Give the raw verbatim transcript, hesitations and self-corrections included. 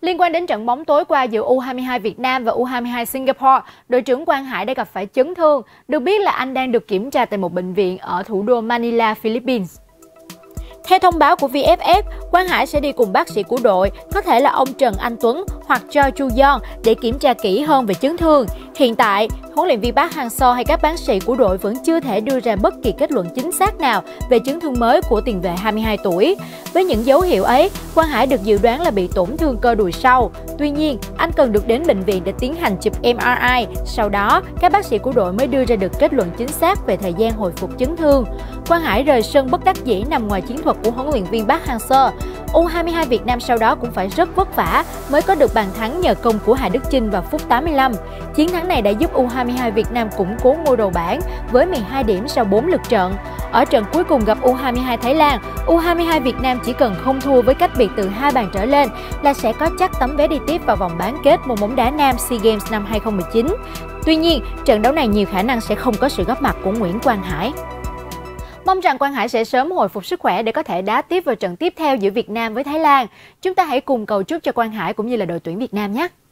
Liên quan đến trận bóng tối qua giữa U hai mươi hai Việt Nam và U hai mươi hai Singapore, đội trưởng Quang Hải đã gặp phải chấn thương. Được biết là anh đang được kiểm tra tại một bệnh viện ở thủ đô Manila, Philippines. Theo thông báo của vê ép ép, Quang Hải sẽ đi cùng bác sĩ của đội, có thể là ông Trần Anh Tuấn hoặc Choi Chu Yeon để kiểm tra kỹ hơn về chấn thương. Hiện tại, huấn luyện viên Park Hang-seo hay các bác sĩ của đội vẫn chưa thể đưa ra bất kỳ kết luận chính xác nào về chấn thương mới của tiền vệ hai mươi hai tuổi. Với những dấu hiệu ấy, Quang Hải được dự đoán là bị tổn thương cơ đùi sau. Tuy nhiên, anh cần được đến bệnh viện để tiến hành chụp em rờ i. Sau đó, các bác sĩ của đội mới đưa ra được kết luận chính xác về thời gian hồi phục chấn thương. Quang Hải rời sân bất đắc dĩ nằm ngoài chiến thuật của huấn luyện viên Park Hang-seo. U hai mươi hai Việt Nam sau đó cũng phải rất vất vả mới có được bàn thắng nhờ công của Hà Đức Chinh vào phút tám mươi lăm. Chiến thắng này đã giúp U hai mươi hai Việt Nam củng cố ngôi đầu bảng với mười hai điểm sau bốn lượt trận. Ở trận cuối cùng gặp U hai mươi hai Thái Lan, U hai mươi hai Việt Nam chỉ cần không thua với cách biệt từ hai bàn trở lên là sẽ có chắc tấm vé đi tiếp vào vòng bán kết môn bóng đá nam SEA Games năm hai không một chín. Tuy nhiên, trận đấu này nhiều khả năng sẽ không có sự góp mặt của Nguyễn Quang Hải. Mong rằng Quang Hải sẽ sớm hồi phục sức khỏe để có thể đá tiếp vào trận tiếp theo giữa Việt Nam với Thái Lan. Chúng ta hãy cùng cầu chúc cho Quang Hải cũng như là đội tuyển Việt Nam nhé!